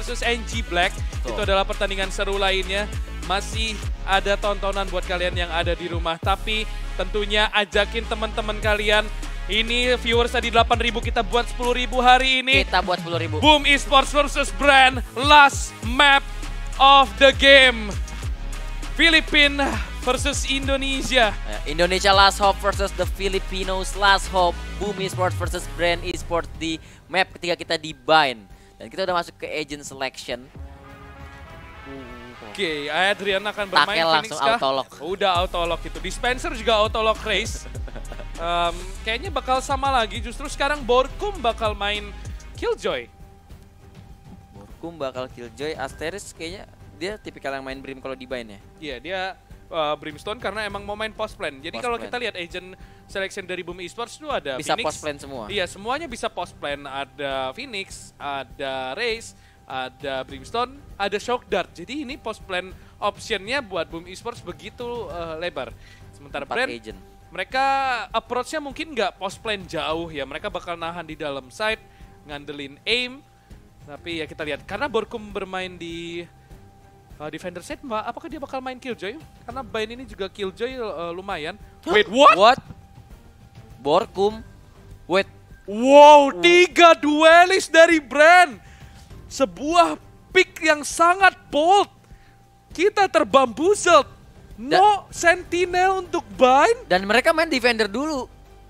versus NG Black. Itu adalah pertandingan seru lainnya. Masih ada tontonan buat kalian yang ada di rumah. Tapi tentunya ajakin teman-teman kalian. Ini viewers tadi 8.000, kita buat 10.000 hari ini. Kita buat 10.000. Boom Esports versus Brand, last map of the game. Filipina versus Indonesia. Indonesia Last Hope versus the Filipinos Last Hope. Boom Esports versus Brand Esports di map ketiga kita di Bind. Dan kita udah masuk ke agent selection. Oke, Adrian akan bermain Takel Phoenix langsung kah? autolock. Udah autolock itu. Dispenser juga autolock race. Kayaknya bakal sama lagi. Justru sekarang Borkum bakal main Killjoy. Borkum bakal Killjoy. Asteris kayaknya dia tipikal yang main Brim kalau di Bind ya. Iya, dia Brimstone karena emang mau main post plan. Jadi kalau kita lihat agent selection dari Boom Esports itu ada bisa Phoenix. post plan semua. Iya, semuanya bisa post plan. Ada Phoenix, ada Raze, ada Brimstone, ada Shock Dart. Jadi ini post plan optionnya buat Boom Esports begitu lebar. Sementara 4 Brand, agent. mereka approach-nya mungkin nggak post plan jauh ya. Mereka bakal nahan di dalam side, ngandelin aim. Tapi ya kita lihat, karena Borkum bermain di defender set, apakah dia bakal main Killjoy? Karena Bind ini juga Killjoy lumayan. Wait, what? What? Borkum. Wait. Wow, 3 duelis dari Brand. Sebuah pick yang sangat bold. Kita terbambuzeled. No Sentinel untuk Bind. Dan mereka main defender dulu.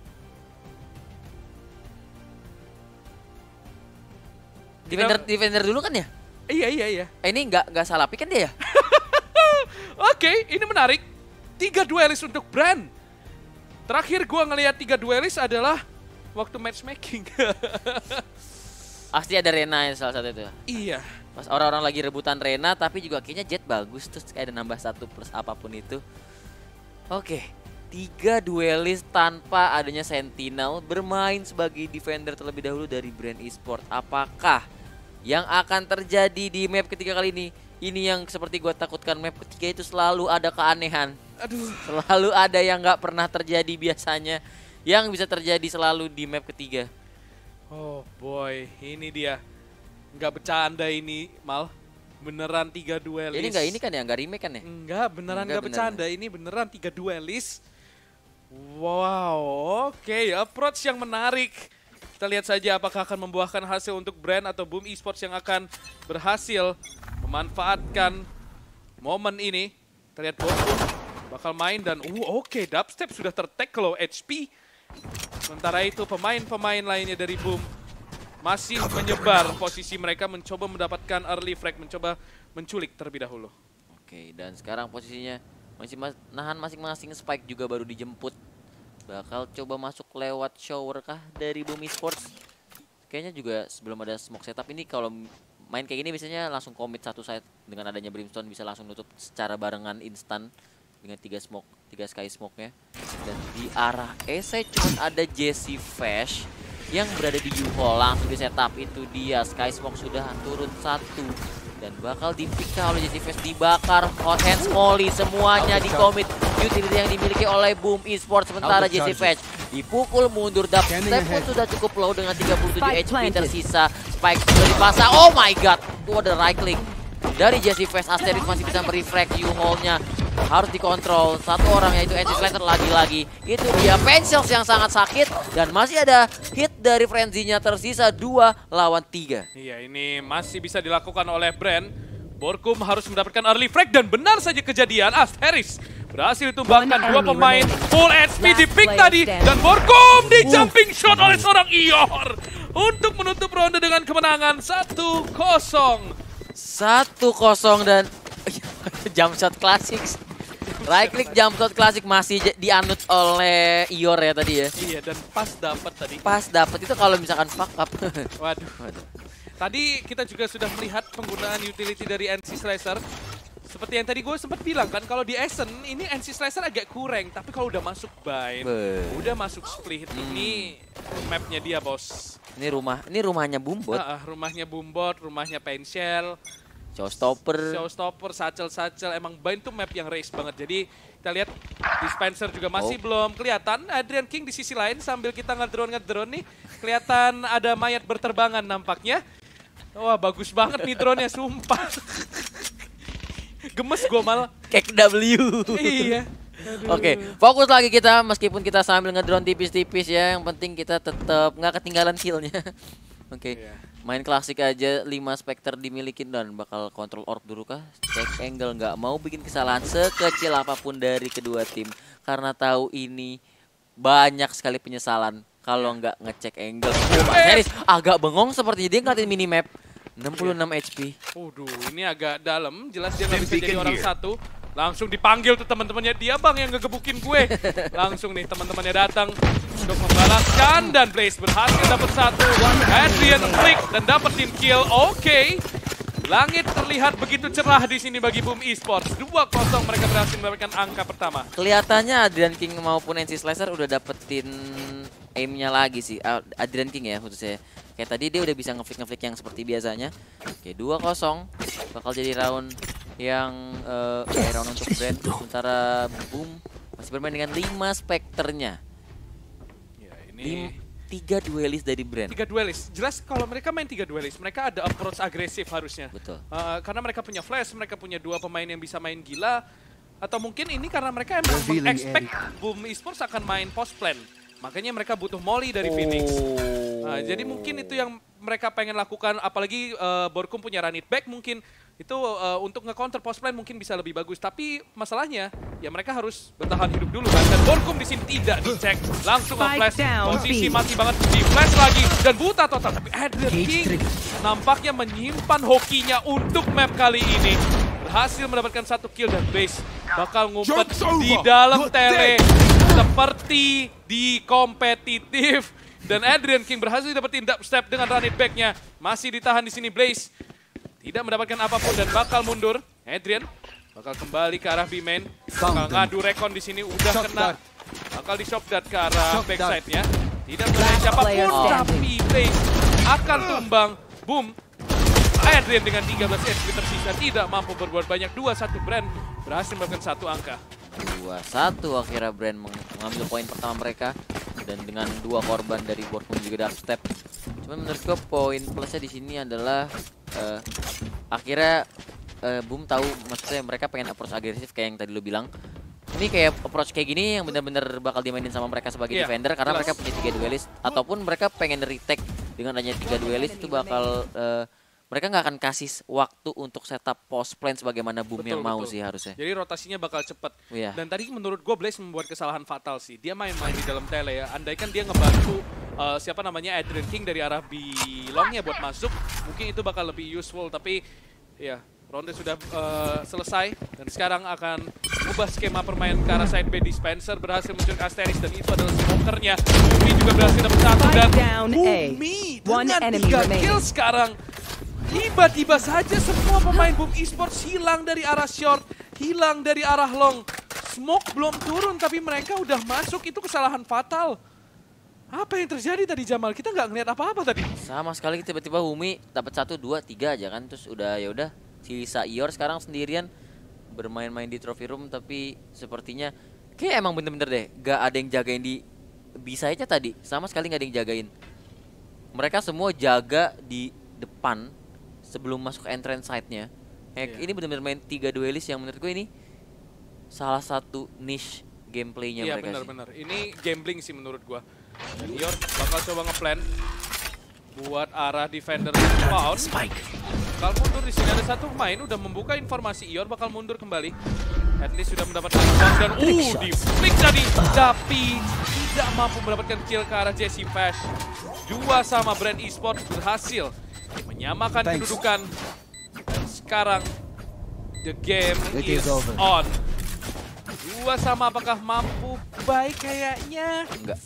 Defender dulu kan ya? Iya. Ini nggak salah pick kan dia ya? Oke, ini menarik. 3 duelis untuk Brand. Terakhir gua ngelihat 3 duelis adalah waktu matchmaking. Pasti ada Rena yang salah satu itu. Iya. Pas orang-orang lagi rebutan Rena, tapi juga kayaknya Jet bagus. Terus kayak ada nambah 1 plus apapun itu. Oke, 3 duelis tanpa adanya Sentinel bermain sebagai defender terlebih dahulu dari Brand Esports. Apakah yang akan terjadi di map ketiga kali ini? Ini yang seperti gue takutkan, map ketiga itu selalu ada keanehan. Aduh. Selalu ada yang nggak pernah terjadi biasanya. Yang bisa terjadi selalu di map ketiga. Oh boy, ini dia. Nggak bercanda ini, Mal. Beneran 3 duelis. Ini kan ya, nggak remake kan ya? Enggak, beneran nggak bercanda. Ini beneran 3 duelis. Wow, oke, approach yang menarik. Kita lihat saja apakah akan membuahkan hasil untuk Brand atau Boom Esports yang akan berhasil memanfaatkan momen ini. Kita lihat Borkum bakal main dan oke, Dubstep sudah tertag low HP. Sementara itu pemain-pemain lainnya dari Boom masih menyebar posisi mereka, mencoba mendapatkan early frag, mencoba menculik terlebih dahulu. Oke, dan sekarang posisinya masih nahan masing-masing. Spike juga baru dijemput. Bakal coba masuk lewat shower kah dari Boom Esports? Kayaknya juga sebelum ada smoke setup ini, kalau main kayak gini biasanya langsung commit satu side. Dengan adanya Brimstone bisa langsung nutup secara barengan instan dengan 3 sky smoke-nya. Dan di arah saya cuma ada Jesse Fash yang berada di U-Hall, langsung di setup. Itu dia, sky smoke sudah turun 1 dan bakal di-pick oleh Jesse Fash, dibakar. Hot hands molly semuanya di commit utility yang dimiliki oleh Boom Esports. Sementara Jesse Fash dipukul mundur. Dubstep pun sudah cukup low dengan 37 HP tersisa. Spike sudah dipasang. Oh my god, itu ada right click dari Jesse Fash. Asteris masih bisa merefrag U-Hall-nya. Harus dikontrol satu orang, yaitu NC Slater lagi-lagi. Itu dia Pencils yang sangat sakit. Dan masih ada hit dari Frenzy-nya, tersisa 2 lawan 3. Iya, ini masih bisa dilakukan oleh Brand. Borkum harus mendapatkan early frag dan benar saja kejadian. Asteris berhasil ditumbangkan 2 pemain full HP di pick tadi. Dan Borkum di jumping shot oleh seorang Ior untuk menutup ronde dengan kemenangan 1-0. 1-0 dan jump shot klasik. Right click jump shot klasik masih dianut oleh Ior ya tadi ya. Iya, dan pas dapat tadi. Pas dapat itu kalau misalkan fuck up. Waduh. Tadi kita juga sudah melihat penggunaan utility dari NC Slicer. Seperti yang tadi gue sempat bilang kan, kalau di Essen ini NC Slicer agak kurang. Tapi kalau udah masuk Bind, udah masuk split, ini mapnya dia, bos. Ini rumahnya Boombot. Rumahnya Boombot, rumahnya Pencil. Showstopper, Satchel. Emang Bind tuh map yang race banget. Jadi kita lihat Dispenser juga masih belum kelihatan. Adrian King di sisi lain sambil kita ngedrone nih. Kelihatan ada mayat berterbangan nampaknya. Wah, bagus banget nih drone-nya, sumpah. Gemes gue malah. Cake W. Iya. Oke, fokus lagi kita meskipun kita sambil ngedrone tipis-tipis ya. Yang penting kita tetap nggak ketinggalan killnya. Oke, Iya. main klasik aja 5 Spectre dimiliki dan bakal kontrol orb dulu kah? Cek angle, nggak mau bikin kesalahan sekecil apapun dari kedua tim karena tahu ini banyak sekali penyesalan kalau nggak ngecek angle. Series agak bengong seperti dia ngeliatin minimap. 66 HP. Waduh, ini agak dalam. Jelas dia nggak bisa jadi orang satu. Langsung dipanggil tuh teman-temannya dia, bang, yang ngegebukin gue. Langsung nih teman-temannya datang untuk membalaskan dan Blaze berhasil dapat satu. Adrian flick dan dapetin kill. Oke. Langit terlihat begitu cerah di sini bagi Boom Esports. 2-0 mereka berhasil mendapatkan angka pertama. Kelihatannya Adrian King maupun NC Slicer udah dapetin aimnya lagi sih. Adrian King ya khususnya. Kayak tadi dia udah bisa ngeflick yang seperti biasanya. Oke, 2-0 bakal jadi round yang round untuk Brand. Sementara Boom masih bermain dengan 5 Spectre-nya. Ya, ini 3 duelis dari Brand. 3 duelis. Jelas kalau mereka main 3 duelis, mereka ada approach agresif harusnya. Betul. Karena mereka punya flash, mereka punya 2 pemain yang bisa main gila. Atau mungkin ini karena mereka emang expect Boom Esports akan main post plan. Makanya mereka butuh molly dari Phoenix. Nah, jadi mungkin itu yang mereka pengen lakukan. Apalagi Borkum punya run it back mungkin. Itu untuk nge-counter post plan mungkin bisa lebih bagus. Tapi masalahnya ya mereka harus bertahan hidup dulu kan. Dan Borkum di sini tidak dicek. Langsung nge-flash. Posisi mati banget di flash lagi. Dan buta total. Tapi Adrian King nampaknya menyimpan hokinya untuk map kali ini. Berhasil mendapatkan 1 kill dan Blaze bakal ngumpet di dalam tele. Seperti di kompetitif. Dan Adrian King berhasil dapetin dubstep dengan run it back-nya. Masih ditahan di sini Blaze. Tidak mendapatkan apapun dan bakal mundur. Adrian bakal kembali ke arah B-main. Bakal ngadu recon di sini udah kena. Bakal di shop dart ke arah backside-nya. Tidak mengenai siapapun tapi Blaze akan tumbang. Boom. Adrian dengan 13 HP tersisa tidak mampu berbuat banyak. 2-1 Brand berhasil mendapatkan 1 angka. 2-1 akhirnya Brand mengambil poin pertama mereka. Dan dengan 2 korban dari Borkum juga dubstep. Cuman menurut gue poin plusnya di sini adalah akhirnya Boom tahu, maksudnya mereka pengen approach agresif kayak yang tadi lo bilang. Ini kayak approach kayak gini yang benar-benar bakal dimainin sama mereka sebagai defender karena mereka punya 3 duelis ataupun mereka pengen retake dengan adanya 3 duelis itu bakal mereka nggak akan kasih waktu untuk setup post plan sebagaimana Boom yang mau sih harusnya. Jadi rotasinya bakal cepet. Iya. Dan tadi menurut gue Blaze membuat kesalahan fatal sih. Dia main-main di dalam tele ya. Andaikan dia ngebantu siapa namanya Adrian King dari arah B-longnya buat masuk, mungkin itu bakal lebih useful. Tapi ya ronde sudah selesai dan sekarang akan ubah skema permainan ke arah side B. Dispenser berhasil mencuri Asteris dan itu adalah smokernya. Bumi juga berhasil dapat 1 dan Bumi dengan 3 kill sekarang. Tiba-tiba saja semua pemain Boom Esports hilang dari arah short, hilang dari arah long. Smoke belum turun tapi mereka udah masuk, itu kesalahan fatal. Apa yang terjadi tadi Jamal? Kita nggak ngeliat apa-apa tadi. Sama sekali tiba-tiba Bumi dapat 1, 2, 3 aja kan, terus udah ya udah sisa Ior sekarang sendirian bermain-main di trophy room tapi sepertinya kayak emang bener-bener deh gak ada yang jagain di bisa aja tadi sama sekali gak ada yang jagain. Mereka semua jaga di depan sebelum masuk ke entrance side-nya. Ini benar-benar main 3 duelis yang menurut gue ini salah satu niche gameplaynya mereka. Iya benar-benar. Ini gambling sih menurut gue. Dan Ior bakal coba ngeplan buat arah defender spawn. Bakal mundur di sini ada 1 pemain udah membuka informasi Ior bakal mundur kembali. At least sudah mendapatkan bang dan di flick tadi tapi tidak mampu mendapatkan kill ke arah Jesse Fash. 2 sama Brand Esports berhasil menyamakan kedudukan dan sekarang the game is on. 2 sama apakah mampu? Baik kayaknya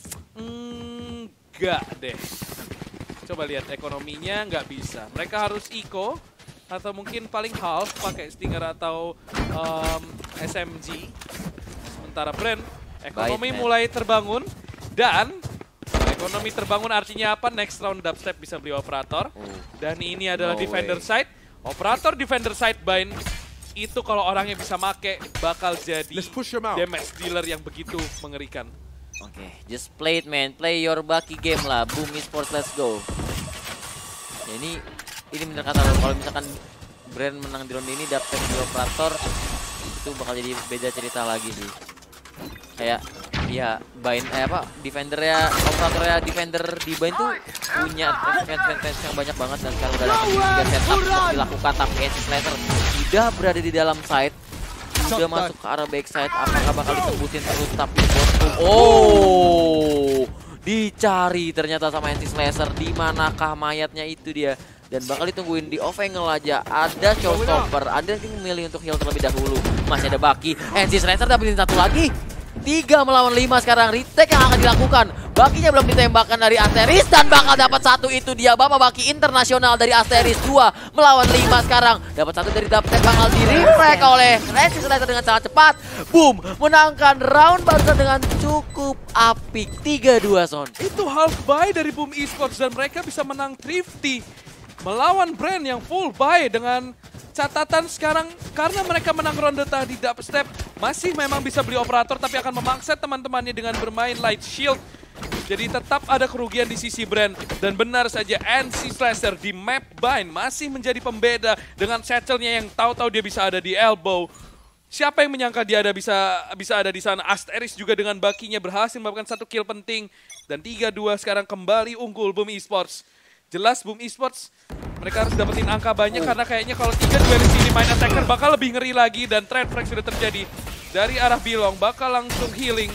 enggak deh. Coba lihat ekonominya nggak bisa. Mereka harus eco atau mungkin paling half pakai Stinger atau SMG. Sementara Brand ekonomi mulai terbangun dan ekonomi terbangun artinya apa? Next round dubstep bisa beli operator. Dan ini adalah defender side. Operator defender side bind itu kalau orangnya bisa make bakal jadi damage dealer yang begitu mengerikan. Oke, just play it man, play your Bucky game lah, Boom Esports, let's go. Ya, ini ini bener kata lo, kalau misalkan Brand menang di ronde ini dapat di operator itu bakal jadi beda cerita lagi sih. Kayak ya defender di Bind tuh punya fans yang banyak banget dan sekarang udah ada 3 setup untuk dilakukan, tapi NC Slasher sudah berada di dalam side, sudah masuk ke arah backside. Apakah bakal ditembusin terus, tapi dicari ternyata sama NC Slasher. Di manakah mayatnya itu dia? Dan bakal ditungguin di off angle aja. Ada showstopper, ada yang memilih untuk heal terlebih dahulu. Masih ada Baki, NC Slasher dapetin satu lagi. 3 melawan 5 sekarang, retake yang akan dilakukan. Bakinya belum ditembakkan dari Asteris dan bakal dapat satu. Itu dia Bapak Baki internasional dari Asteris. 2 melawan 5 sekarang. Dapat satu dari Daptek, bakal di-reflect oleh NC Slasher dengan sangat cepat. Boom, menangkan round barusan dengan cukup apik. 3-2 Son. Itu half buy dari Boom Esports dan mereka bisa menang thrifty melawan Brand yang full buy dengan catatan sekarang karena mereka menang ronde tadi dubstep masih memang bisa beli operator tapi akan memaksa teman-temannya dengan bermain light shield. Jadi tetap ada kerugian di sisi Brand dan benar saja NC Slasher di map Bind masih menjadi pembeda dengan satchel-nya yang tahu-tahu dia bisa ada di elbow. Siapa yang menyangka dia bisa ada di sana? Asteris juga dengan bakinya berhasil mendapatkan 1 kill penting dan 3-2 sekarang kembali unggul Boom Esports. Jelas Boom Esports mereka harus dapetin angka banyak karena kayaknya kalau 3 duelis ini main attacker bakal lebih ngeri lagi dan trade frag sudah terjadi dari arah Bilong, bakal langsung healing.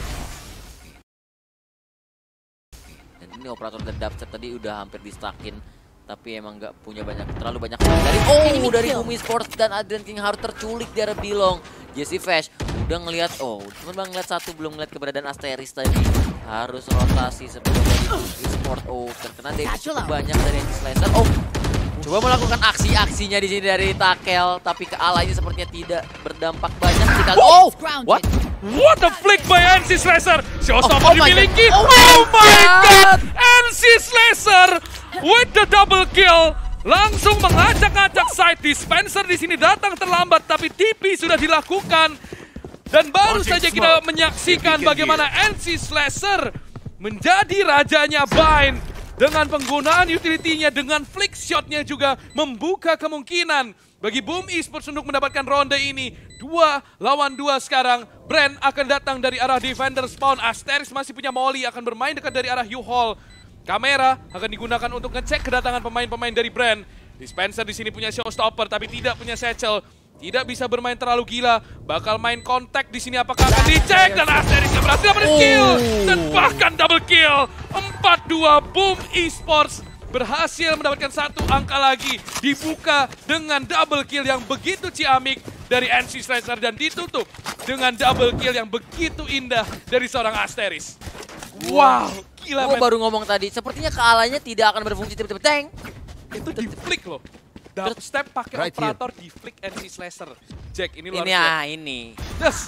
Dan ini operator dari dubstep tadi udah hampir di-stackin, tapi emang nggak punya terlalu banyak dari dari Boom Esports dan Adrian King harus terculik di arah Bilong. Jesse Fash udah ngelihat, cuma bang ngeliat satu, belum ngeliat keberadaan Asteris tadi. Harus rotasi sebelum dari Boom Esports. Terkena damage cukup banyak dari NC Slasher. Coba melakukan aksi-aksinya di sini dari Takel, tapi ke alanya sepertinya tidak berdampak banyak. What a flick by NC Slasher. Showstopper dimiliki. Oh my god. NC Slasher with the double kill. Langsung mengacak-acak side. Dispenser di sini datang terlambat tapi TP sudah dilakukan. Dan baru saja kita menyaksikan bagaimana NC Slasher menjadi rajanya Bind dengan penggunaan utility-nya, dengan flick shot-nya juga membuka kemungkinan bagi Boom Esports untuk mendapatkan ronde ini. 2 lawan 2 sekarang. Brand akan datang dari arah defender spawn. Asteris masih punya Molly, akan bermain dekat dari arah U-Haul. Kamera akan digunakan untuk ngecek kedatangan pemain-pemain dari Brand. Dispenser di sini punya showstopper tapi tidak punya satchel. Tidak bisa bermain terlalu gila. Bakal main kontak di sini, apakah akan dicek? Dan Asteris berhasil dapat kill dan bahkan double kill. 4-2 Boom Esports berhasil mendapatkan 1 angka lagi. Dibuka dengan double kill yang begitu ciamik dari NC Slasher dan ditutup dengan double kill yang begitu indah dari seorang Asteris. Wow, gila. Gue baru ngomong tadi, sepertinya kealanya tidak akan berfungsi tiba-tiba tank. Itu di flick loh. Dubstep pakai operator di flick NC Slasher. Jack, ini luar biasa. Ini.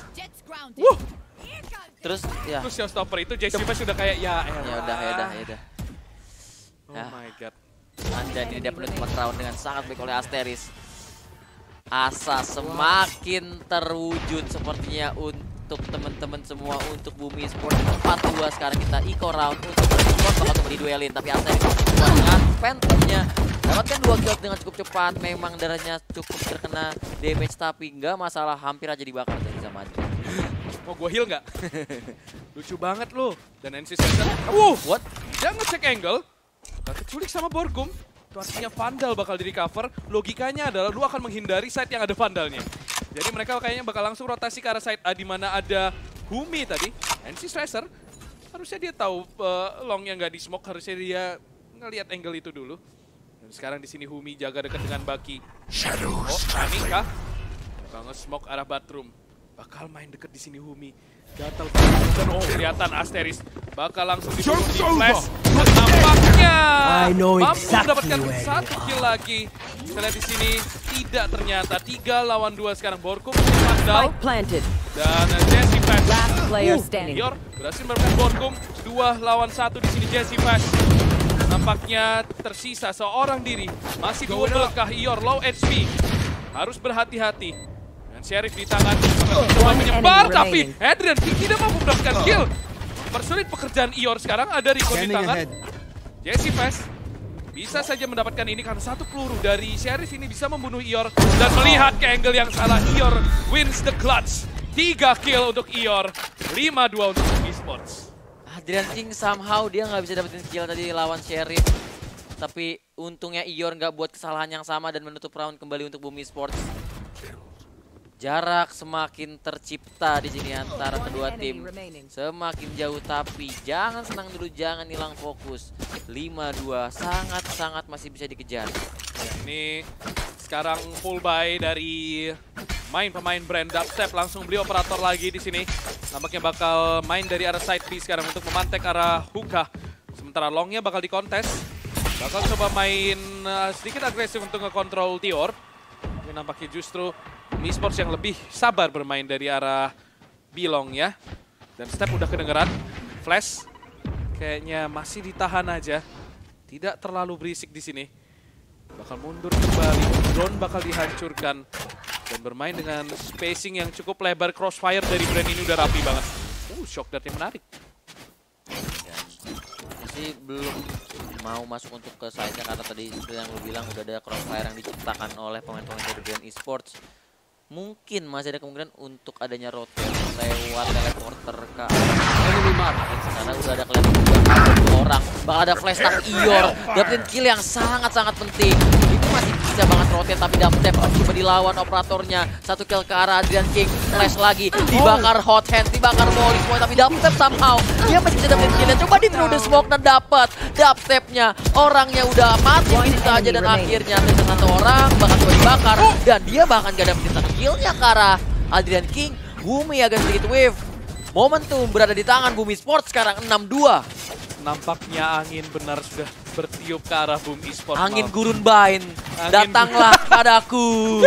Terus ya. Terus showstopper itu Jesse sudah kayak ya udah. Oh my god. Anda ini dapat penutupan round dengan sangat baik oleh Asteris. Asa semakin terwujud sepertinya untuk teman-teman semua, untuk Boom Esports. 4-2 sekarang kita eco round untuk Esports bakal diduelin, tapi Asteris dengan Phantomnya dapatkan 2 kill dengan cukup cepat. Memang darahnya cukup terkena damage tapi nggak masalah, hampir aja dibakar dari sama aja. Mau gue heal nggak? Lucu banget loh. Dan NC Slasher, what? Dia ngecek angle, gak keculik sama Borgum. Itu artinya Vandal bakal di recover. Logikanya adalah lu akan menghindari side yang ada Vandalnya. Jadi mereka kayaknya bakal langsung rotasi ke arah side A di mana ada Humi tadi. NC Slasher harusnya dia tahu long yang nggak di smoke, harusnya dia ngelihat angle itu dulu. Dan sekarang di sini Humi jaga dekat dengan Baki. Timing kah? Bakal nge-smoke arah bathroom. Bakal main deket di sini Humi. Gatal dan kelihatan Asteris bakal langsung dibunuh di flash. Dan nampaknya mampu mendapatkan 1 kill lagi. Kita lihat di sini tidak ternyata 3 lawan 2 sekarang. Borkum Vandal dan Jesse Fash. Ior berhasil mendapatkan Borkum 2 lawan 1 di sini Jesse Fash. Nampaknya tersisa seorang diri. Masih double kah Ior low HP. Harus berhati-hati. Dan Sheriff di tangan coba menyebar tapi Adrian tidak mampu mendapatkan kill. Persulit pekerjaan Ior sekarang, ada Rico di tangan. Jesse Fash bisa saja mendapatkan ini karena satu peluru dari Sheriff ini bisa membunuh Ior. Dan melihat ke angle yang salah, Ior wins the clutch. 3 kill untuk Ior, 5-2 untuk esports. Adrian King somehow dia nggak bisa dapetin kill tadi lawan Sheriff. Tapi untungnya Ior nggak buat kesalahan yang sama dan menutup round kembali untuk Bumi Sports. Jarak semakin tercipta di sini antara kedua tim. Semakin jauh tapi jangan senang dulu, jangan hilang fokus. 5-2 sangat-sangat masih bisa dikejar. Ya, ini sekarang full buy dari pemain brand Dubstep, langsung beli operator lagi di sini. Nampaknya bakal main dari arah side B sekarang untuk memantek arah hookah. Sementara longnya bakal dikontes. Bakal coba main sedikit agresif untuk ngekontrol Tior. Ini nampaknya justru esports yang lebih sabar bermain dari arah Bilong ya. Dan Step udah kedengeran. Flash kayaknya masih ditahan aja. Tidak terlalu berisik di sini. Bakal mundur kembali. Drone bakal dihancurkan. Dan bermain dengan spacing yang cukup lebar. Crossfire dari brand ini udah rapi banget. Shock dart yang menarik. Masih belum mau masuk untuk ke side-nya karena tadi seperti yang lu bilang udah ada crossfire yang diciptakan oleh pemain-pemain dari brand esports. Mungkin masih ada kemungkinan untuk adanya rotate lewat teleporter ke enemy mark. Karena udah ada kelihatan juga ada 2 orang. Bakal ada flash tag Ior. Dapetin kill yang sangat-sangat penting. Itu masih bisa banget rotate tapi Dubstep coba dilawan operatornya. 1 kill ke arah Adrian King. Flash lagi. Dibakar hot hand. Dibakar molly semua. Tapi Dubstep somehow dia masih bisa dapetin killnya. Coba di through the smoke dan dapat. Dubstepnya orangnya udah mati begitu aja. Dan akhirnya ada 1 orang bakal coba dibakar. Dan dia bahkan gak dapetin 1 killnya ke arah Adrian King. Bumi agak sedikit wave. Momentum berada di tangan Bumi Sports sekarang 6-2. Nampaknya angin benar sudah bertiup ke arah Bumi Esports. Angin gurun bain, datanglah padaku.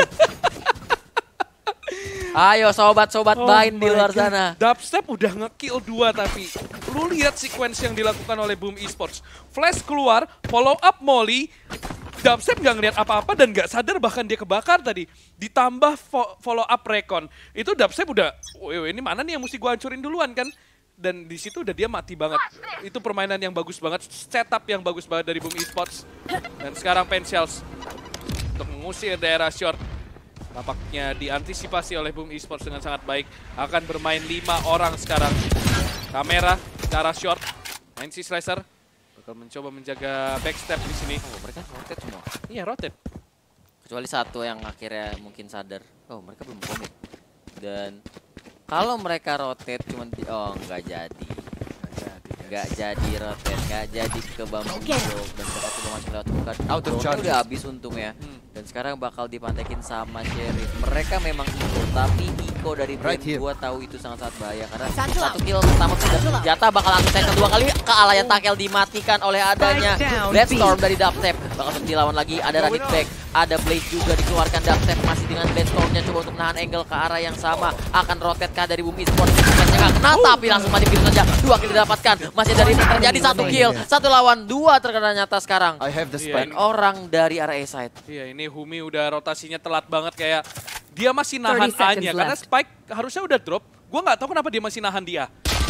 Ayo sobat-sobat bain di luar sana. Dubstep udah nge-kill 2 tapi lu lihat sequence yang dilakukan oleh Boom Esports. Flash keluar, follow up molly. Dubstep nggak ngeliat apa-apa dan nggak sadar bahkan dia kebakar tadi. Ditambah follow up recon. Itu Dubstep udah, ini mana nih yang mesti gua hancurin duluan kan? Dan di situ udah dia mati banget. Itu permainan yang bagus banget, setup yang bagus banget dari Boom Esports. Dan sekarang Penshells untuk mengusir daerah short. Nampaknya diantisipasi oleh Boom Esports dengan sangat baik. Akan bermain 5 orang sekarang. Kamera ke arah short. Main si Slicer. Bakal mencoba menjaga backstep di sini. Oh, mereka rotate semua. Iya, rotate. Kecuali 1 yang akhirnya mungkin sadar. Oh, mereka belum komit. Dan kalau mereka rotate cuman nggak jadi. Nggak jadi rotate, nggak jadi ke bambu blok dan bakal coba masuk lewat bukan. Udah habis untungnya. Dan sekarang bakal dipantekin sama Sheriff. Mereka memang Iko, tapi Iko dari brand gua tahu itu sangat-sangat bahaya karena 1 kill pertama sudah senjata bakal langsung saya kedua kali kealayan tackle dimatikan oleh adanya Bloodstorm dari Dubstep. Bakal dilawan lagi, ada Radit Back, ada Blaze juga dikeluarkan. Dubstep masih dengan Bloodstormnya coba untuk menahan angle ke arah yang sama. Akan rotate kah dari Boom Esports? Nggak kena tapi langsung mati begitu saja. 2 kill didapatkan. Masih dari terjadi 1 kill, 1 lawan 2 terkena nyata sekarang. Dan orang dari area A side. Iya, ini Humi udah rotasinya telat banget kayak dia masih nahan A-nya karena Spike harusnya udah drop. Gua nggak tahu kenapa dia masih nahan dia.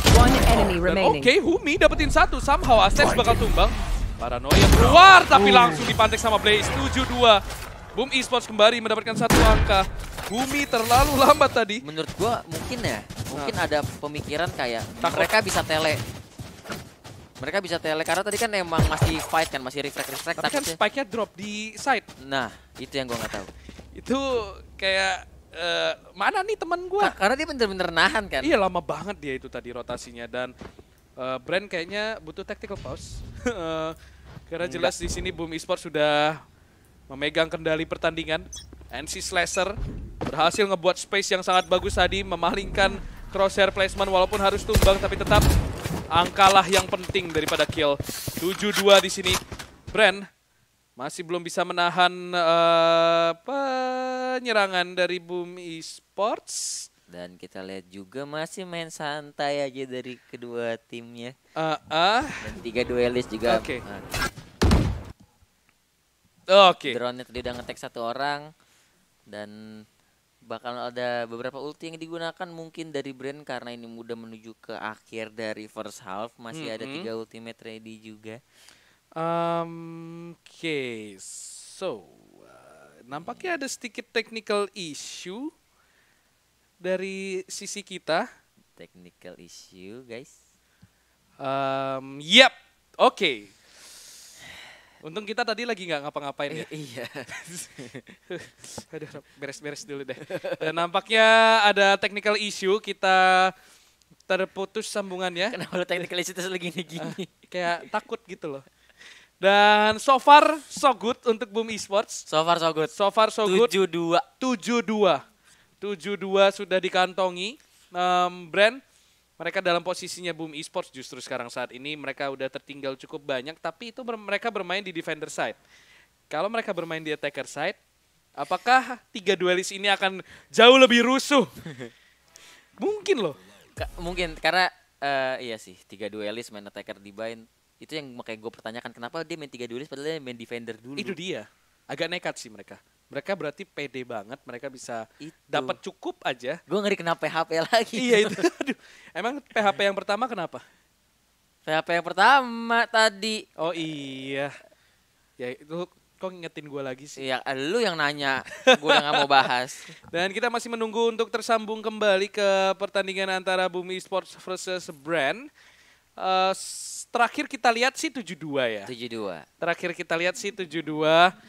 Oke, Humi dapetin 1, somehow Asex bakal tumbang. Paranoia keluar tapi langsung dipantek sama Blaze. 7-2. Boom Esports kembali mendapatkan 1 angka. Humi terlalu lambat tadi. Menurut gua mungkin ada pemikiran kayak mereka bisa tele. Mereka bisa tele karena tadi kan emang masih fight kan, masih reflect. Tapi kan spike-nya drop di side. Nah, itu yang gua nggak tahu. Itu kayak mana nih teman gua? Karena dia bener-bener nahan kan. Iya, lama banget dia itu tadi rotasinya dan Brand kayaknya butuh tactical pause. Karena jelas di sini Boom Esports sudah memegang kendali pertandingan. NC Slasher berhasil ngebuat space yang sangat bagus tadi, memalingkan crosshair placement walaupun harus tumbang tapi tetap angkalah yang penting daripada kill. 7-2 di sini. Brand masih belum bisa menahan penyerangan dari Boom Esports. Dan kita lihat juga masih main santai aja dari kedua timnya. Dan 3 duelis juga. Oke. Drone-nya tadi udah nge-tag 1 orang. Dan bakal ada beberapa ulti yang digunakan mungkin dari Brand karena ini mudah menuju ke akhir dari first half. Masih ada 3 ultimate ready juga. Oke, so nampaknya ada sedikit technical issue dari sisi kita. Technical issue, guys. Yap, oke. Untung kita tadi lagi nggak ngapa-ngapain ya. Iya. Aduh, beres-beres dulu deh. Dan nampaknya ada technical issue, kita terputus sambungannya. Kenapa lu technical issue terus lagi gini-gini? Kayak takut gitu loh. Dan so far so good untuk Boom Esports. So far so good. So far so good. 7-2. 7-2 sudah dikantongi. Brand mereka dalam posisinya Boom Esports justru sekarang saat ini mereka udah tertinggal cukup banyak, tapi itu mereka bermain di defender side. Kalau mereka bermain di attacker side, apakah 3 duelis ini akan jauh lebih rusuh? Mungkin loh. Mungkin karena iya sih 3 duelis main attacker di bind. Itu yang makanya gue pertanyakan kenapa dia main 3 duelis padahal dia main defender dulu. Itu dia. Agak nekat sih mereka. Mereka berarti pede banget, mereka bisa Itu. dapat cukup aja. Gue ngeri kena PHP lagi. Iya itu. Aduh. Emang PHP yang pertama kenapa? PHP yang pertama tadi. Oh iya. Ya itu kok ngingetin gue lagi sih. Iya, lu yang nanya. Gue udah gak mau bahas. Dan kita masih menunggu untuk tersambung kembali ke pertandingan antara Boom Esports versus Brand. Terakhir kita lihat sih 7-2 ya. 7-2. Terakhir kita lihat sih 7-2.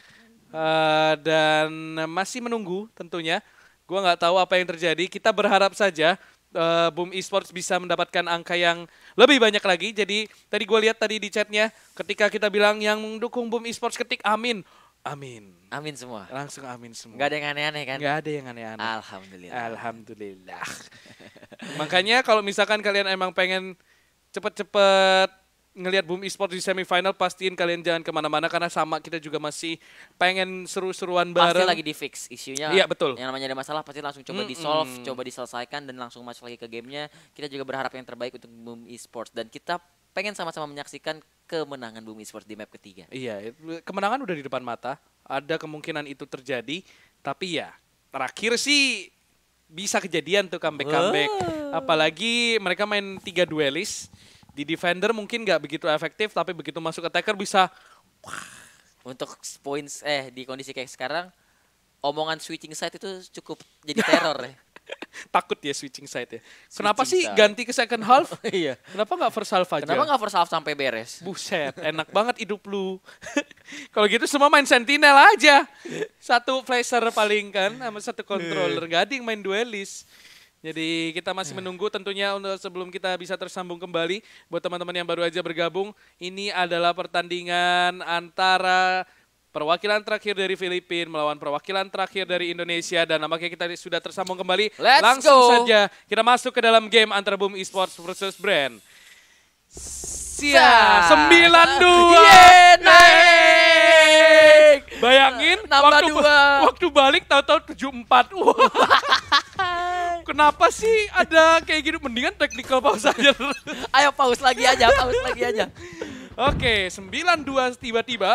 Dan masih menunggu tentunya. Gua nggak tahu apa yang terjadi. Kita berharap saja Boom Esports bisa mendapatkan angka yang lebih banyak lagi. Jadi tadi gue lihat tadi di chatnya ketika kita bilang yang mendukung Boom Esports ketik amin. Amin. Amin semua. Langsung amin semua. Gak ada yang aneh-aneh kan? Nggak ada yang aneh-aneh. Alhamdulillah. Alhamdulillah. Makanya kalau misalkan kalian emang pengen cepet-cepet ngelihat Boom Esports di semifinal, pastiin kalian jangan kemana-mana karena sama kita juga masih pengen seru-seruan bareng. Pasti lagi di fix isunya. Iya betul. Yang namanya ada masalah pasti langsung coba di-solve, coba diselesaikan dan langsung masuk lagi ke gamenya. Kita juga berharap yang terbaik untuk Boom Esports dan kita pengen sama-sama menyaksikan kemenangan Boom Esports di map ketiga. Iya, kemenangan udah di depan mata. Ada kemungkinan itu terjadi, tapi ya terakhir sih bisa kejadian tuh comeback. Apalagi mereka main 3 duelis. Di defender mungkin nggak begitu efektif, tapi begitu masuk attacker bisa. Untuk points di kondisi kayak sekarang, omongan switching side itu cukup jadi teror ya. Takut ya switching side ya. Kenapa Switching sih side. ganti ke second half? Iya. Kenapa nggak first half aja? Kenapa nggak first half sampai beres? Buset, enak banget hidup lu. Kalau gitu semua main sentinel aja. Satu flasher paling kan, sama satu controller. Gak ada yang main duelis. Jadi kita masih menunggu tentunya untuk sebelum kita bisa tersambung kembali. Buat teman-teman yang baru aja bergabung, ini adalah pertandingan antara perwakilan terakhir dari Filipina melawan perwakilan terakhir dari Indonesia. Dan nampaknya kita sudah tersambung kembali. Let's Langsung go. saja kita masuk ke dalam game antara Boom Esports versus Brand. Sia, 9-2. Yeay, naik. Bayangin Nambah 2. waktu balik tahu-tahu 7-4. Wah. Kenapa sih ada kayak gitu? Mendingan technical pause aja. Ayo pause lagi aja. Oke, 9-2 tiba-tiba.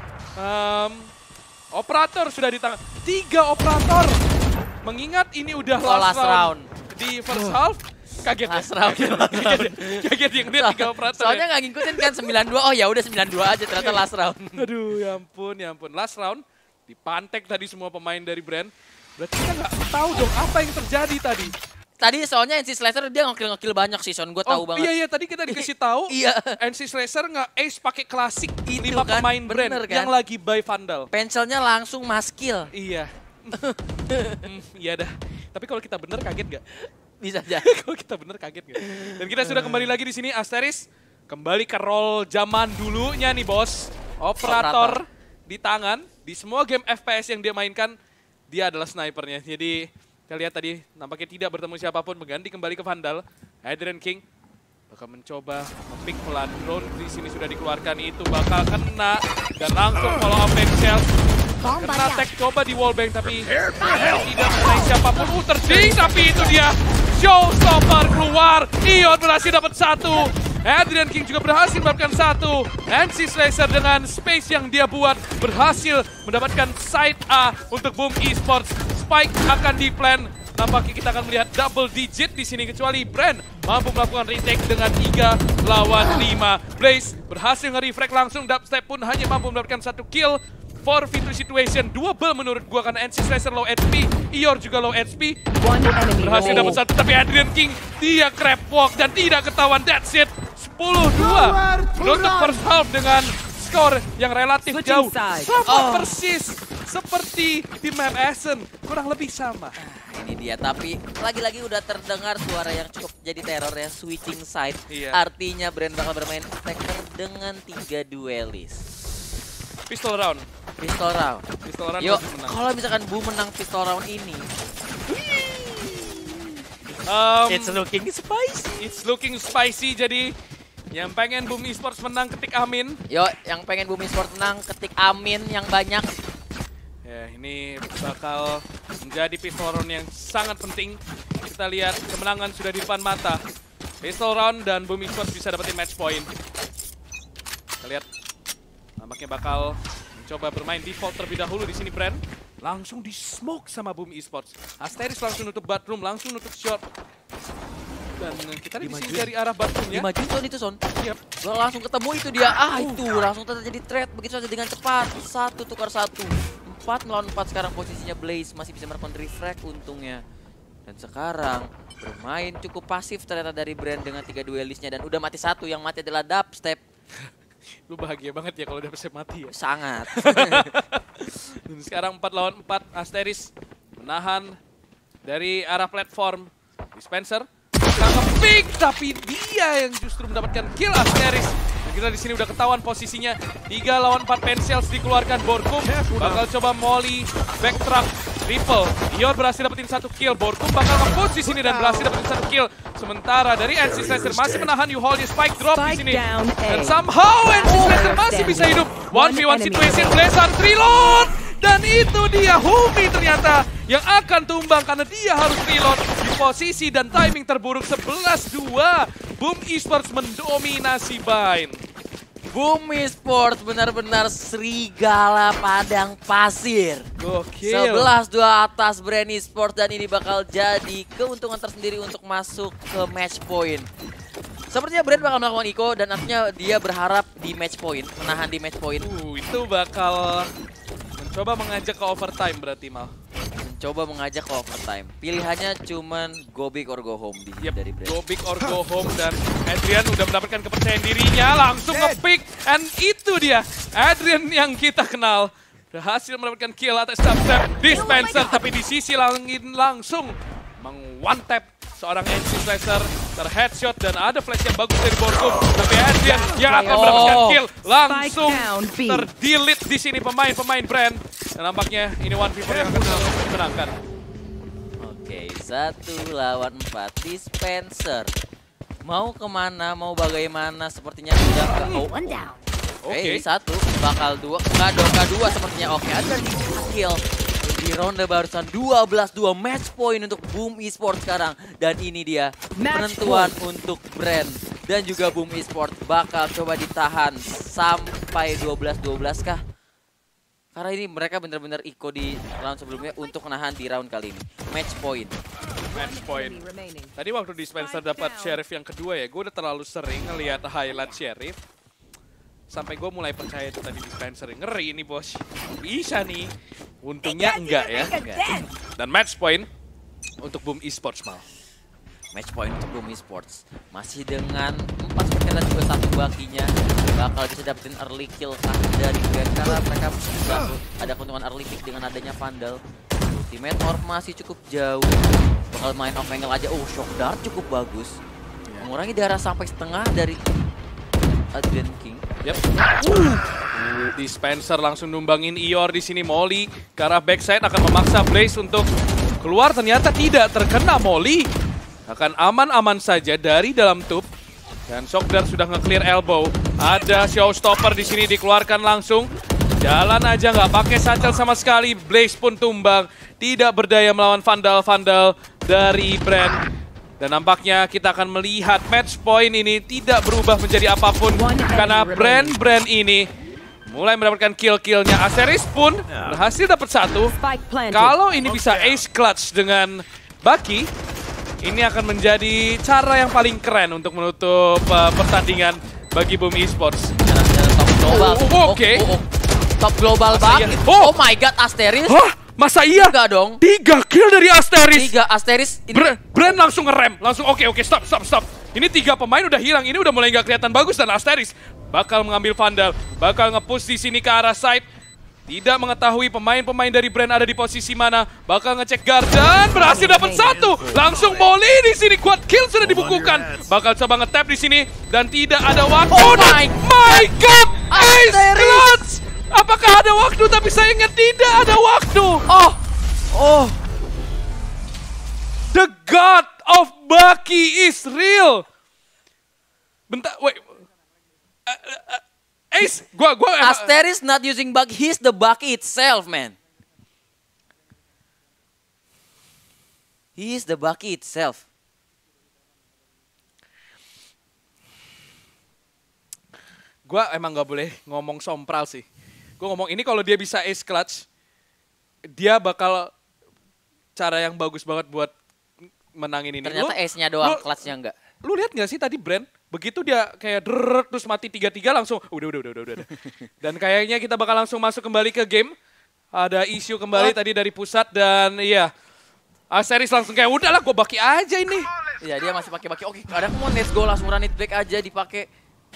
Operator sudah di tangan. 3 operator. Mengingat ini udah last round. Di first half. Kaget Last ya? round. Kaget yang lihat 3 operator. Soalnya nggak ngikutin kan 9-2. Oh ya udah 9-2 aja ternyata last round. Aduh, ya ampun, ya ampun. Last round dipantek tadi semua pemain dari Brand. Berarti kita nggak tahu dong apa yang terjadi tadi. Tadi soalnya NC Slasher dia ngekill banyak sih Son, gue tahu banget. Iya tadi kita dikasih tahu. Iya. NC Slasher nge-ace pakai klasik Itu 5 kan, pemain Brand bener kan? yang lagi buy Vandal. Pencelnya langsung maskill. Iya. Iya dah. Tapi kalau kita bener kaget gak? Bisa aja. Kalau kita bener kaget gak? Dan kita sudah kembali lagi di sini. Asteris kembali ke role zaman dulunya nih bos. Operator di tangan. Di semua game FPS yang dia mainkan, dia adalah snipernya. Jadi kita lihat tadi nampaknya tidak bertemu siapapun, mengganti kembali ke Vandal. Adrian King bakal mencoba nge-pick pelan. Drone di sini sudah dikeluarkan, itu bakal kena dan langsung follow up back shell. Kena tag coba di wallbang tapi tidak mengenai siapapun. Terjing tapi itu dia showstopper keluar. Ion berhasil dapat 1. Adrian King juga berhasil mendapatkan 1. NC Slasher dengan space yang dia buat berhasil mendapatkan side A untuk Boom Esports. Spike akan di-plan nampaknya kita akan melihat double digit di sini, kecuali Brand mampu melakukan retake dengan 3 lawan 5. Blaze berhasil nge-refrag langsung, Dubstep pun hanya mampu mendapatkan 1 kill. 4v2 situation, doable menurut gua karena NC Slicer low HP, Ior juga low HP. Berhasil dapat 1, tapi Adrian King dia crab walk dan tidak ketahuan. That's it. 10-2 menutup first half dengan skor yang relatif jauh. Sama persis seperti di map Ascent, kurang lebih sama. Ini dia, tapi lagi-lagi udah terdengar suara yang cukup jadi teror ya, switching side. Iya. Artinya Brand bakal bermain attacker dengan 3 duelis. Pistol round. Pistol round. Pistol round Yuk, masih menang. kalau misalkan Boom menang pistol round ini, It's looking spicy, jadi yang pengen Boom Esports menang ketik amin. yuk yang pengen Boom Esports menang ketik amin yang banyak. Ya, ini bakal menjadi pistol round yang sangat penting. Kita lihat kemenangan sudah di depan mata. Pistol round dan Boom Esports bisa dapetin match point. Kita lihat, nampaknya bakal mencoba bermain default terlebih dahulu di sini Brand. Langsung di smoke sama Boom Esports. Asteris langsung nutup bathroom, langsung nutup shot. Dan kita di sini dari arah bathroomnya. Dimajuin Son itu Son. Yep. Langsung ketemu itu dia. Itu langsung terjadi trade begitu saja dengan cepat. 1 tukar 1. 4 melawan 4 sekarang posisinya Blaze masih bisa melakukan refrag untungnya. Dan sekarang bermain cukup pasif ternyata dari Brand dengan 3 duelisnya dan udah mati 1, yang mati adalah Dubstep. Lu bahagia banget ya kalau udah bisa mati ya. Sangat. Dan sekarang 4 lawan 4, Asteris menahan dari arah platform. Dispenser nge-pick, tapi dia yang justru mendapatkan kill Asteris. Dan kita di sini udah ketahuan posisinya. 3 lawan 4 Pensels dikeluarkan. Borkum bakal coba molly, backtrack, triple. Ior berhasil dapetin 1 kill. Borkum bakal nge-push di sini dan berhasil dapetin 1 kill. Sementara dari NC Slicer masih menahan Yuholnya, spike drop di sini. Dan somehow NC Slicer masih bisa hidup. 1v1 situation, Blaze harus reload. Dan itu dia Humi ternyata yang akan tumbang karena dia harus reload di posisi dan timing terburuk. 11-2. Boom Esports mendominasi Bind. Boom Esports benar-benar serigala padang pasir. Gokil. 11-2 atas Brand Esports dan ini bakal jadi keuntungan tersendiri untuk masuk ke match point. Sepertinya Brand bakal melakukan eco dan artinya dia berharap di match point, menahan di match point. Itu bakal mencoba mengajak ke overtime berarti Mal. Mencoba mengajak ke overtime. Pilihannya cuman go big or go home dari Brand. Go big or go home dan Adrian udah mendapatkan kepercayaan dirinya, langsung nge-pick. And itu dia Adrian yang kita kenal. Berhasil mendapatkan kill atas Dubstep Dispenser, tapi di sisi langsung meng-one-tap seorang NC Slicer, ter-headshot dan ada flash yang bagus dari Borkum. Tapi Adrian yang akan mendapatkan kill langsung ter-delete di sini pemain-pemain Brand. Dan nampaknya ini 1v4 yang akan dimenangkan. Oke, 1 lawan 4 Dispenser. Mau kemana, mau bagaimana, sepertinya sudah ke Oke, 1, bakal 2, enggak 2 sepertinya. Oke, ada di kill. Di ronde barusan 12-2 match point untuk Boom Esports sekarang. Dan ini dia penentuan untuk Brand. Dan juga Boom Esports bakal coba ditahan sampai 12-12 kah? Karena ini mereka benar-benar eco di round sebelumnya untuk menahan di round kali ini. Match point. Match point. Tadi waktu Dispenser dapat Sheriff yang kedua ya, gue udah terlalu sering ngelihat highlight Sheriff. Sampai gue mulai percaya itu tadi Dispenser. Ngeri ini bos. Bisa nih. Untungnya enggak ya. Dan match point untuk Boom Esports Mal. Match point untuk Boom Esports. Masih dengan 4 seperti dan juga 1 bakinya. Bakal bisa dapetin early kill kah dari Brand. Karena mereka bisa ada keuntungan early pick dengan adanya Vandal. Ultimate Orb masih cukup jauh. Bakal main off angle aja. Oh, Shock Dart cukup bagus. Mengurangi darah sampai setengah dari Adrian King. Yep. Dispenser langsung numbangin Ior di sini. Molly ke arah backside akan memaksa Blaze untuk keluar. Ternyata tidak terkena Molly. Akan aman-aman saja dari dalam tube. Dan Shockdart sudah nge-clear elbow. Ada showstopper di sini dikeluarkan langsung. Jalan aja nggak pakai satchel sama sekali. Blaze pun tumbang. Tidak berdaya melawan Vandal-Vandal dari Brand. Dan nampaknya kita akan melihat match point ini tidak berubah menjadi apapun. Karena Brand ini mulai mendapatkan kill-killnya. Asteris pun berhasil dapat 1. Kalau ini bisa ace clutch dengan Baki, ini akan menjadi cara yang paling keren untuk menutup pertandingan bagi Boom Esports. Top global. Oke. Top global banget. Oh. Oh my god, Asteris. Hah? Masa iya? Enggak dong. 3 kill dari Asteris. 3 Asteris. Ini Brand langsung ngerem. Langsung oke, stop. Ini 3 pemain udah hilang. Ini udah mulai nggak kelihatan bagus dan Asteris bakal mengambil Vandal. Bakal nge-push di sini ke arah side. Tidak mengetahui pemain-pemain dari Brand ada di posisi mana. Bakal ngecek guard dan berhasil dapat 1. Langsung molly di sini. Quad kill sudah dibukukan. Bakal coba nge-tap di sini dan tidak ada waktu. Oh my god! Ace clutch! Apakah ada waktu? Tapi saya ingat tidak ada waktu. Oh. The God of Baki is real. Bentar, wait. Ace, gua Asteris not using bug, he's the Baki itself, man. He is the Baki itself. Gua emang nggak boleh ngomong sompral sih. Gua ngomong ini kalau dia bisa ace clutch, dia bakal cara yang bagus banget buat menangin ini. Ternyata ace-nya doang, clutch-nya enggak. Lu lihat nggak sih tadi Brand? Begitu dia kayak terus mati 3-3 langsung udah. Dan kayaknya kita bakal langsung masuk kembali ke game. Ada isu kembali tadi dari pusat dan iya. Asteris langsung kayak udahlah gue Baki aja ini. Iya, dia masih pakai Baki. Oke, ada come on, let's go, langsung run it back aja dipakai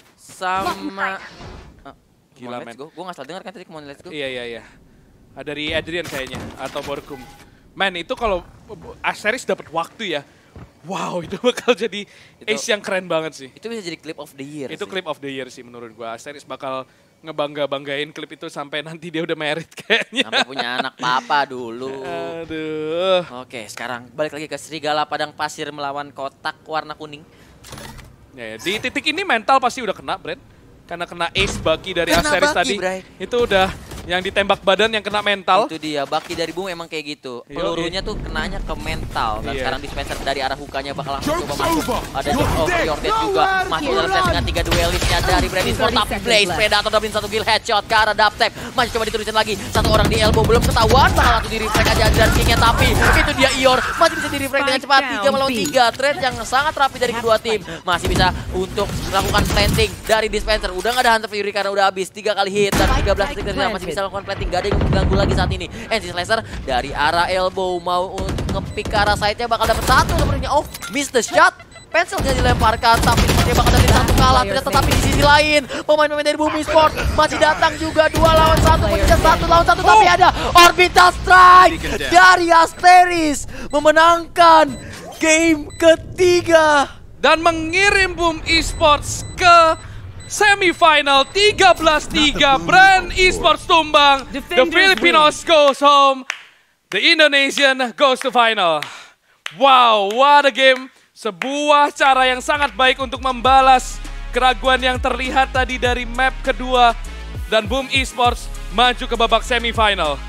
sama Gila, let's go. Gue nggak salah dengar kan tadi come on, let's go. Iya. Dari Adrian kayaknya atau Borkum. Man, itu kalau Asteris dapat waktu ya. Wow, itu bakal jadi ace yang keren banget sih. Itu bisa jadi clip of the year. Itu sih. clip of the year sih menurut gua. Asteris bakal ngebanggain klip itu sampai nanti dia udah married kayaknya. Sampai punya anak papa dulu. Aduh. Oke, sekarang balik lagi ke Serigala Padang Pasir melawan kotak warna kuning. Ya, di titik ini mental pasti udah kena, Brand. Karena kena ace Baki dari Kena Asteris Baki, tadi. Bray. Itu udah yang ditembak badan yang kena mental. Itu dia, Baki dari Boom emang kayak gitu. Pelurunya tuh kenanya ke mental. Dan sekarang dispenser dari arah hukanya bakal langsung coba masuk. Ada Joke Over Your Dead juga. Masih dalam set dengan 3 duelisnya dari Brand Esports. Tapi Blaze Predator dapetin 1 kill headshot ke arah Daptep. Masih coba diterusin lagi. 1 orang di elbow belum ketahuan. Bakal langsung di refrag aja dan kingnya. Tapi itu dia Ior. Masih bisa di refrag dengan cepat. 3 melawan 3. Trade yang sangat rapi dari kedua tim. Masih bisa untuk melakukan planting dari dispenser. Udah gak ada Hunter Fury karena udah habis 3 kali hit. Dan 13 detik dari masih bisa melakukan planting. Gak ada yang mengganggu lagi saat ini. NC Slasher dari arah elbow mau untuk nge-pick ke arah side-nya bakal dapat 1 sepertinya. Oh, miss the shot. Pensilnya dilemparkan tapi sepertinya bakal dapat 1 kalah. Tetapi di sisi lain pemain-pemain dari Boom Esports masih datang juga 2 lawan 1. Kemudian 1 lawan 1 tapi ada Orbital Strike dari Asteris memenangkan game ketiga Dan mengirim Boom Esports ke semifinal 13-3. Brand Esports tumbang. The Filipinos goes home. The Indonesian goes to final. Wow, what a game. Sebuah cara yang sangat baik untuk membalas keraguan yang terlihat tadi dari map kedua. Dan Boom Esports maju ke babak semifinal.